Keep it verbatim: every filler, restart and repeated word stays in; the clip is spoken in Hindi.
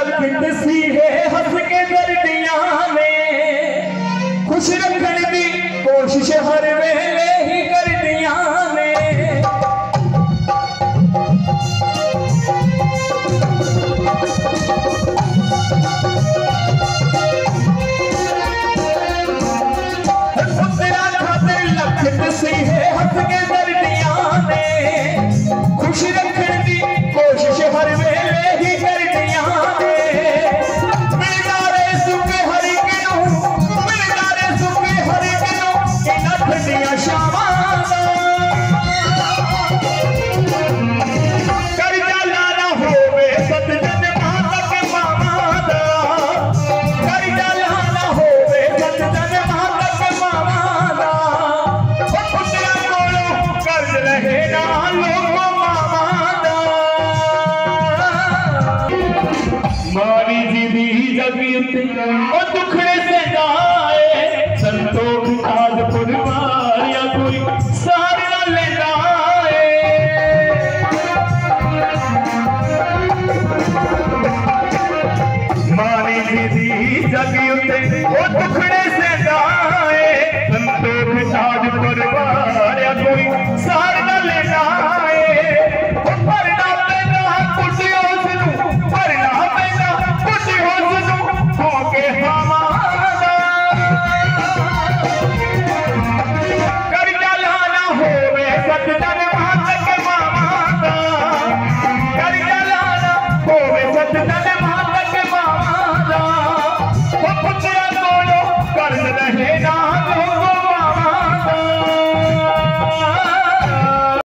लख सी है हंस के दर्दियां में, खुश रखने की कोशिश हर वेले ही कर दिया ने। तेरा खातिर लख सी है हंस के दर्दियां में, खुश रखने की कोशिश हर वेले ही कर दिया ने। मिलदारे सुखे हरि किनो, मिलदारे सुखे हरि किनो, इना ठंडियां शामां कर जाला ना होवे सतजन माता के मामा दा, कर जाला ना होवे सतजन माता के मामा दा। पुत्रा कोलों कर्ज रहे ना लोगों मामा दा। मारी जी दी जगी उत्ते ओ दुखड़े से जाए, संतोख काज पुरवारिया कोई सारा लेना है। मारी जी दी जगी उत्ते